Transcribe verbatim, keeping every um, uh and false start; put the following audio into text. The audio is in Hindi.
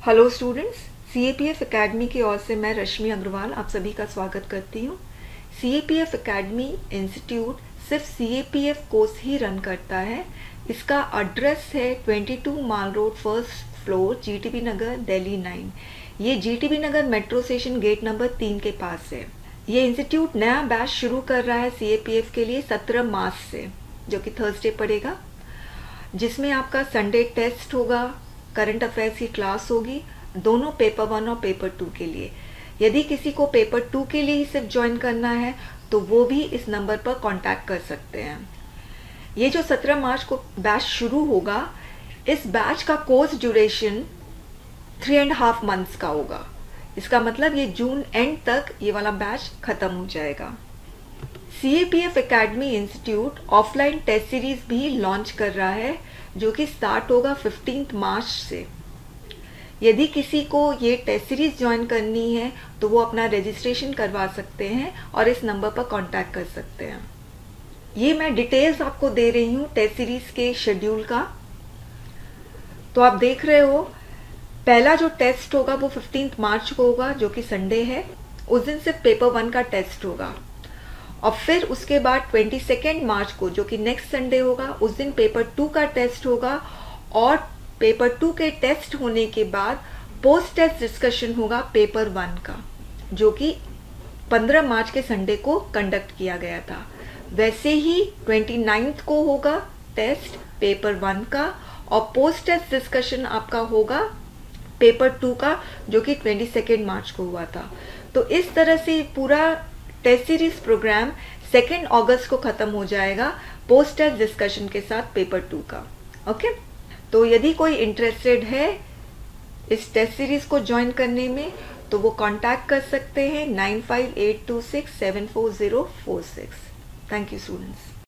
Hello students, C A P F academy की ओर से मैं रश्मि अग्रवाल आप सभी का स्वागत करती हूँ। C A P F academy institute सिर्फ C A P F course ही रन करता है। इसका एड्रेस है बाईस mall road, first floor, G T B Nagar, Delhi nine. ये G T B Nagar metro station gate number तीन के पास है। ये इंस्टीट्यूट नया बैच शुरू कर रहा है सी ए पी एफ के लिए सत्रह मार्च से, जो कि थर्सडे पड़ेगा, जिसमें आपका संडे टेस्ट होगा, करंट अफेयर्स की क्लास होगी, दोनों पेपर वन और पेपर टू के लिए। यदि किसी को पेपर टू के लिए ही सिर्फ ज्वाइन करना है तो वो भी इस नंबर पर कांटेक्ट कर सकते हैं। ये जो सत्रह मार्च को बैच शुरू होगा, इस बैच का course duration three and half months का होगा। इसका मतलब ये जून एंड तक ये वाला बैच खत्म हो जाएगा। C A P F academy institute offline test series भी लॉन्च कर रहा है, जो कि स्टार्ट होगा फिफ्टींथ मार्च से। यदि किसी को ये टेस्ट सीरीज ज्वाइन करनी है तो वो अपना रजिस्ट्रेशन करवा सकते हैं और इस नंबर पर कांटेक्ट कर सकते हैं। ये मैं डिटेल्स आपको दे रही हूँ टेस्ट सीरीज के शेड्यूल का। तो आप देख रहे हो, पहला जो टेस्ट होगा वो फिफ्टींथ मार्च को होगा, जो कि संडे है। उस दिन सिर्फ पेपर वन का टेस्ट होगा। और फिर उसके बाद ट्वेंटी सेकेंड मार्च को, जो कि नेक्स्ट संडे होगा, उस दिन पेपर टू का टेस्ट होगा। और पेपर टू के टेस्ट होने के बाद पोस्ट टेस्ट डिस्कशन होगा पेपर वन का, जो कि पंद्रह मार्च के संडे को कंडक्ट किया गया था। वैसे ही ट्वेंटी नाइन्थ को होगा टेस्ट पेपर वन का, और पोस्ट टेस्ट डिस्कशन आपका होगा पेपर टू का, जो कि ट्वेंटी सेकेंड मार्च को हुआ था। तो इस तरह से पूरा टेस्ट सीरीज प्रोग्राम सेकेंड अगस्त को खत्म हो जाएगा पोस्ट टेस्ट डिस्कशन के साथ पेपर टू का। ओके, तो यदि कोई इंटरेस्टेड है इस टेस्ट सीरीज को ज्वाइन करने में तो वो कांटेक्ट कर सकते हैं nine five eight two six seven four zero four six. Thank you students.